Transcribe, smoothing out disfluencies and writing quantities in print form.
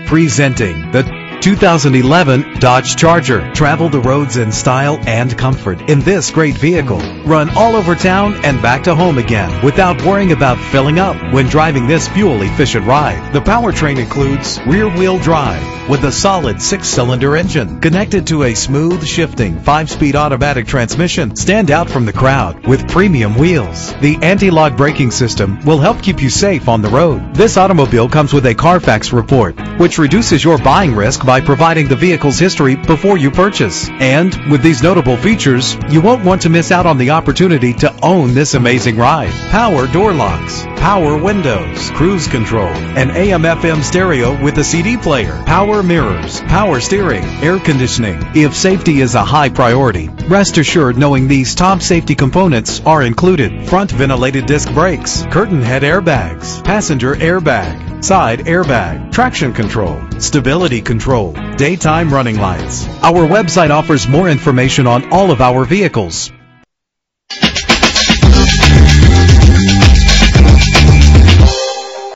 Presenting the 2011 Dodge Charger. Travel the roads in style and comfort in this great vehicle. Run all over town and back to home again without worrying about filling up when driving this fuel-efficient ride. The powertrain includes rear-wheel drive with a solid 6-cylinder engine connected to a smooth shifting 5-speed automatic transmission. Stand out from the crowd with premium wheels. The anti-lock braking system will help keep you safe on the road. This automobile comes with a Carfax report, which reduces your buying risk by providing the vehicle's history before you purchase. And with these notable features, you won't want to miss out on the opportunity to own this amazing ride. Power door locks, power windows, cruise control, an AM/FM stereo with a CD player, power mirrors, power steering, air conditioning. If safety is a high priority, rest assured knowing these top safety components are included: front ventilated disc brakes, curtain head airbags, passenger airbag, side airbag, traction control, stability control, daytime running lights. Our website offers more information on all of our vehicles.